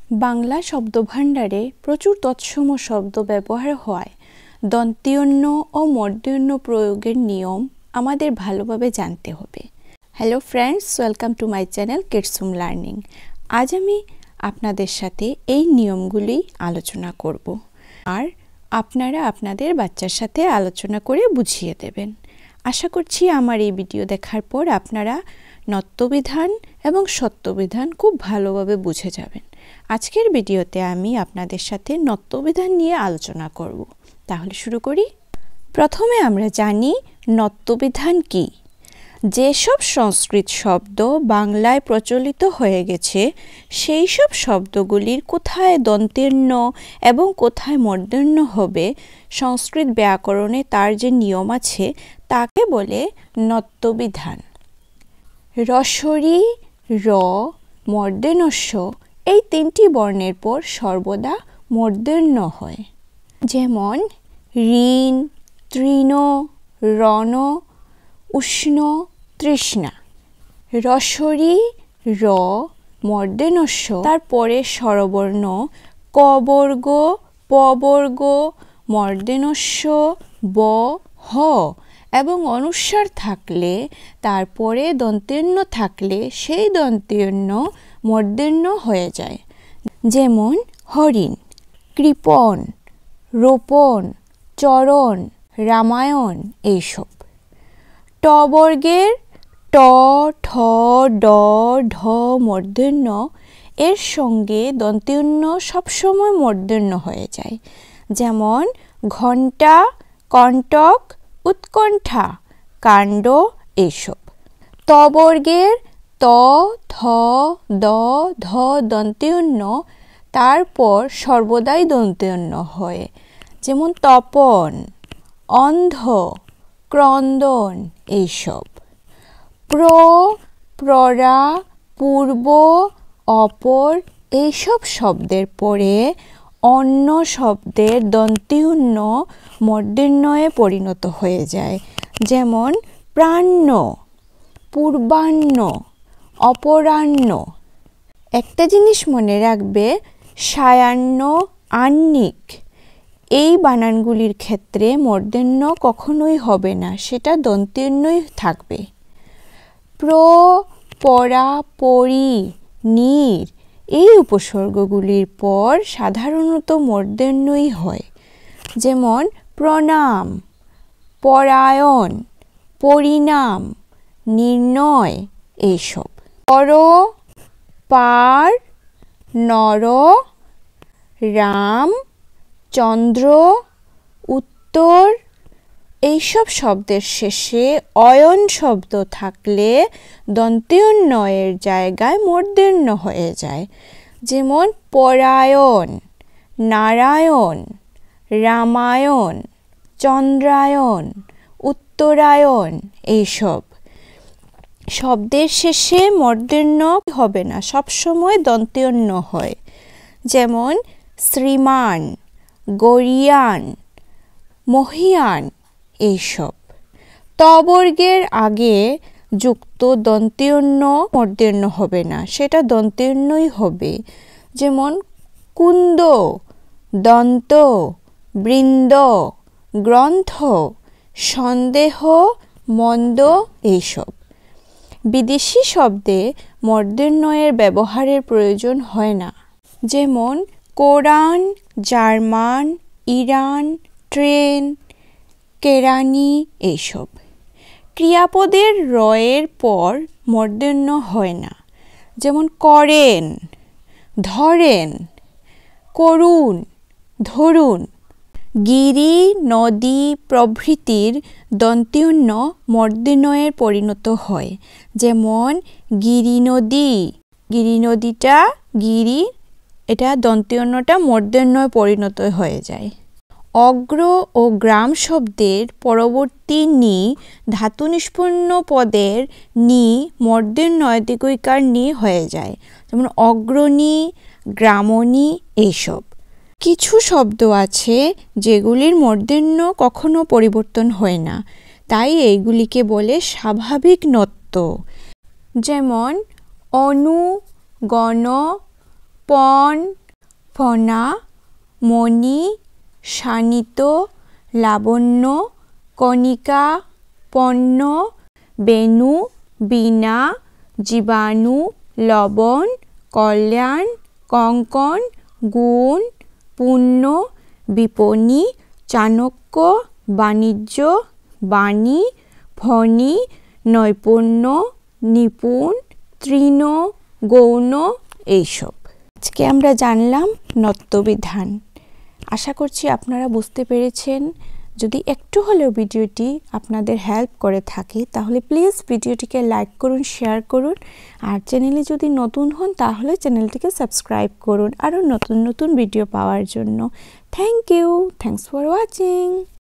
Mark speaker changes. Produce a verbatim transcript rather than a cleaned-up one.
Speaker 1: বাংলা শব্দভাণ্ডারে প্রচুর তৎসম শব্দ ব্যবহার হওয়ায় দন্ত্যন্য ও মূর্ধন্য প্রয়োগের নিয়ম আমাদের ভালোভাবে জানতে হবে। Hello friends, welcome to my channel কিডসুম লার্নিং। আজ আমি আপনাদের সাথে এই নিয়মগুলি আলোচনা করব, আর আপনারা আপনাদের বাচ্চার সাথে আলোচনা করে বুঝিয়ে দেবেন। আশা করছি আমার এই ভিডিও দেখার পর আপনারা নত্যবিধান এবং সত্যবিধান খুব ভালোভাবে বুঝে যাবেন। আজকের ভিডিওতে আমি আপনাদের সাথে নত্যবিধান নিয়ে আলোচনা করব। তাহলে শুরু করি। প্রথমে আমরা জানি নত্যবিধান কি। যেসব সংস্কৃত শব্দ বাংলায় প্রচলিত হয়ে গেছে সেই সব শব্দগুলির কোথায় দন্ত্যন্য এবং কোথায় মূর্ধন্য হবে, সংস্কৃত ব্যাকরণে তার যে নিয়ম আছে তাকে বলে নত্যবিধান। রস্বরি, র, মূর্ধন্যস্য এই তিনটি বর্ণের পর সর্বদা মূর্ধন্য হয়। যেমন ঋণ, তৃণ, রণ, উষ্ণ, তৃষ্ণা। রস্বরি, র, মূর্ধন্যস্য তারপরে স্বরবর্ণ ক বর্গ, প বর্গ, মূর্ধন্যস্য ব, হ এবং অনুস্বার থাকলে তারপরে দন্ত্যন্য থাকলে সেই দন্ত্যন্য মূর্ধন্য হয়ে যায়। যেমন হরিণ, কৃপণ, রোপণ, চরণ, রামায়ণ এইসব। ট বর্গের ট, ঠ, ড, ঢ মূর্ধন্য এর সঙ্গে দন্ত্যন্য সবসময় মূর্ধন্য হয়ে যায়। যেমন ঘণ্টা, কণ্টক, উৎকণ্ঠা, কাণ্ড এইসব। ত বর্গের ত, থ, দ, ধ দন্ত্যন্য তারপর সর্বদাই দন্ত্যন্য হয়। যেমন তপন, অন্ধ, ক্রন্দন এইসব। প্র, প্ররা, পূর্ব, অপর এইসব শব্দের পরে অন্য শব্দের দন্ত্যন্য মূর্ধন্যে পরিণত হয়ে যায়। যেমন প্রাণ্য, পূর্বাহ্ন, অপরাহ্ন। একটা জিনিস মনে রাখবে, সায়াহ্ন, আহ্নিক এই বানানগুলির ক্ষেত্রে মূর্ধন্য কখনোই হবে না, সেটা দন্ত্যন্যই থাকবে। প্র, পরা, পরি, নির এই উপসর্গগুলির পর সাধারণত মূর্ধন্যই হয়। যেমন প্রণাম, পরায়ণ, পরিণাম, নির্ণয় এইসব। পর, পার, নর, রাম, চন্দ্র, উত্তর এইসব শব্দের শেষে অয়ন শব্দ থাকলে দন্ত্যন্যের জায়গায় মূর্ধন্য হয়ে যায়। যেমন পরায়ণ, নারায়ণ, রামায়ণ, চন্দ্রায়ণ, উত্তরায়ণ এইসব শব্দের শেষে মূর্ধন্য হবে না, সবসময় দন্ত্যন্য হয়। যেমন শ্রীমান, গরিয়ান, মহিয়ান এইসব। ত বর্গের আগে যুক্ত দন্ত্যন্য মূর্ধন্য হবে না, সেটা দন্ত্যন্যই হবে। যেমন কুন্দ, দন্ত, বৃন্দ, গ্রন্থ, সন্দেহ, মন্দ এইসব। বিদেশি শব্দে মূর্ধন্যের ব্যবহারের প্রয়োজন হয় না। যেমন কোরআন, জার্মান, ইরান, ট্রেন, কেরানি এইসব। ক্রিয়াপদের রয়ের পর মূর্ধন্য হয় না। যেমন করেন, ধরেন, করুন, ধরুন। গিরি, নদী প্রভৃতির দন্ত্যন্য মূর্ধন্যে পরিণত হয়। যেমন গিরি নদী, গিরি নদীটা গিরি, এটা দন্ত্যন্যটা মূর্ধন্যে পরিণত হয়ে যায়। অগ্র ও গ্রাম শব্দের পরবর্তী নি ধাতু নিষ্পন্ন পদের নি মূর্ধন্য দীর্ঘইকার নি হয়ে যায়। যেমন অগ্রণী, গ্রামণী এইসব। কিছু শব্দ আছে যেগুলির মূর্ধন্য কখনো পরিবর্তন হয় না, তাই এইগুলিকে বলে স্বাভাবিক নত্য। যেমন অনু, গণ, পণ, ফণা, মণি, শানিত, লাবণ্য, কণিকা, পণ্য, বেণু, বীণা, জীবাণু, লবণ, কল্যাণ, কঙ্কণ, গুণ, পুণ্য, বিপণী, চাণক্য, বাণিজ্য, বাণী, ফণী, নৈপুণ্য, নিপুণ, তৃণ, গৌণ এইসব। আজকে আমরা জানলাম নত্যবিধান। আশা করছি আপনারা বুঝতে পেরেছেন। যদি একটু হলেও ভিডিওটি আপনাদের হেল্প করে থাকে তাহলে প্লিজ ভিডিওটিকে লাইক করুন, শেয়ার করুন, আর চ্যানেলে যদি নতুন হন তাহলে চ্যানেলটিকে সাবস্ক্রাইব করুন আরও নতুন নতুন ভিডিও পাওয়ার জন্য। Thank you, thanks for watching.